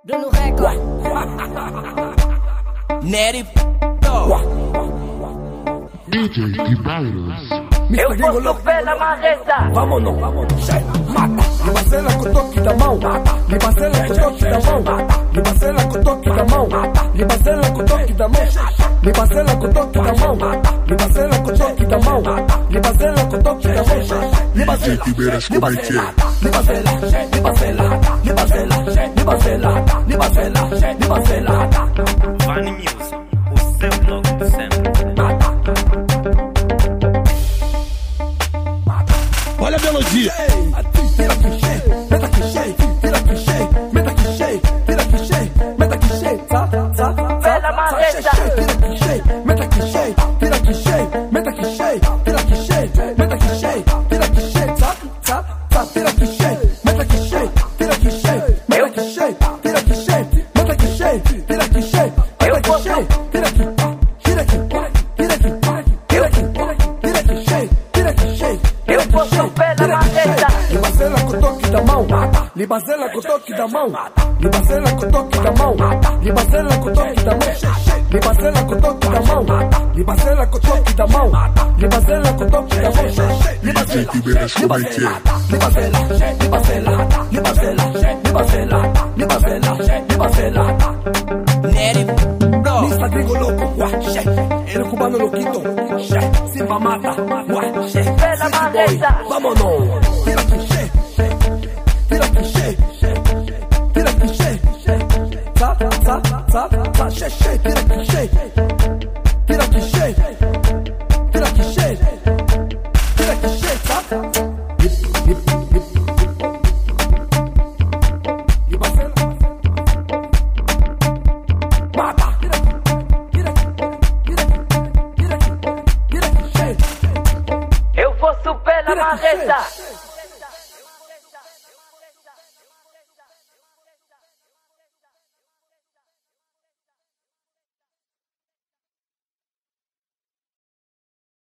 Bruno Record. Neri DJ T-Virus. Eu vou sofrer na marreta. Vámonos, mata. Me vacila com o toque da mão. Me vacila com o toque da mão. Me vacila com o toque da mão. Me vacila com o toque da mão. Me vacila com o toque da mão. Me vacila com o toque da mão. Me vacila com o toque da mão. Me vacila, me vacila, me vacila, me vacila, me vacila, me vacila, me vacila, me vacila. Vani Music, o seu blog de sempre. Olha a melodia. Tira que cheio, meta que cheio, tira que cheio, meta que cheio, tira que cheio, meta que cheio, tá, Pela marreta. tira que cheio, meta que cheio, tira que cheio, meta que cheio, tira que cheio, meta que cheio, tira que cheio, tá, tira que cheio, meta que cheio, tira que cheio, meta que cheio, tira que cheio, meta que cheio, tira que cheio, meta que cheio, tira que, tira que, tira que, tira que, tira que cheio, tira que cheio. Eu vou sofrer na marreta. Libacela com o toque da mão. Libacela com o toque da mão. Libacela com o toque da mão. Libacela com o toque da mão. Libacela com o toque da mão. Libacela com o toque da mão. Libacela com o toque da mão. Libacela, libacela, libacela, libacela, libacela, libacela, libacela, libacela. Neri Mista gringo louco, el cubano loquito, Simba mata, Pela marreta. vámonos. Tira que che, tira que che, tira que che, che, tira que che, tira que che, tira que che, tira que che, mata. Eu vou subir na marreta.